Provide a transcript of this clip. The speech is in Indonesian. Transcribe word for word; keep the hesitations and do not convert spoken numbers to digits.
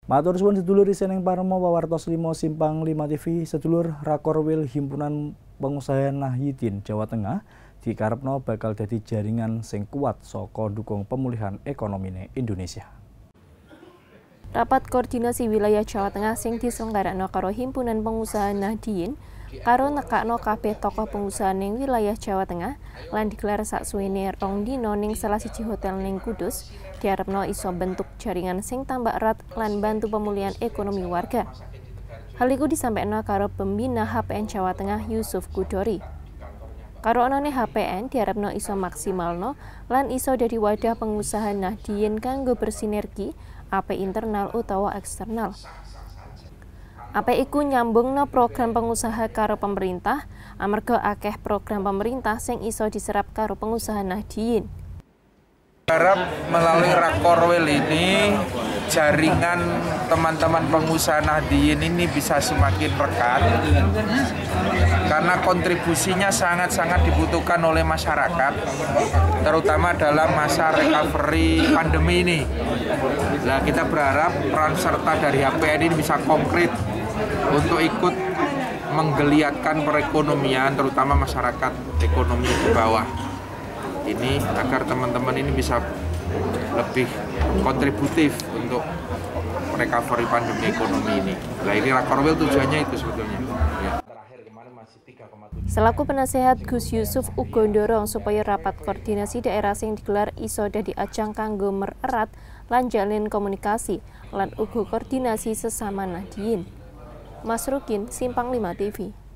Matur suwun sedulur iseneng parema pawartos lima Simpang lima T V. Sedulur Rakorwil Himpunan Pengusaha Nahdien Jawa Tengah dikarepno bakal dadi jaringan sing kuat saka ndukung pemulihan ekonomine Indonesia. Rapat koordinasi wilayah Jawa Tengah sing diselenggarakno karo Himpunan Pengusaha Nahdien karo nekakno kabeh tokoh pengusaha ning wilayah Jawa Tengah lan digelar saksuwene rong dina ning salah siji hotel ning Kudus, diharapno iso bentuk jaringan sing tambah erat lan bantu pemulihan ekonomi warga. Hal iku disampaikan karo pembina H P N Jawa Tengah Yusuf Kudori. Karo onone H P N diharapno iso maksimalno lan iso dadi wadah pengusaha Nahdien kanggo bersinergi ape internal utawa eksternal. Ape iku nyambungno program pengusaha karo pemerintah, amarga akeh program pemerintah sing iso diserap karo pengusaha Nahdien. Harap melalui Rakorwil ini jaringan teman-teman pengusaha Nahdien ini bisa semakin rekat karena kontribusinya sangat-sangat dibutuhkan oleh masyarakat, terutama dalam masa recovery pandemi ini. Nah, kita berharap peran serta dari H P N ini bisa konkret untuk ikut menggeliatkan perekonomian, terutama masyarakat ekonomi di bawah ini, agar teman-teman ini bisa lebih kontributif untuk recovery pandemi ekonomi ini. Nah, ini Rakorwil tujuannya itu sebetulnya. Ya. Selaku penasehat Gus Yusuf uga ndorong supaya rapat koordinasi daerah sing digelar iso dadi ajang kanggo mererat lan jalin komunikasi lan uga koordinasi sesama Nahdien. Mas Rukin, Simpang lima T V.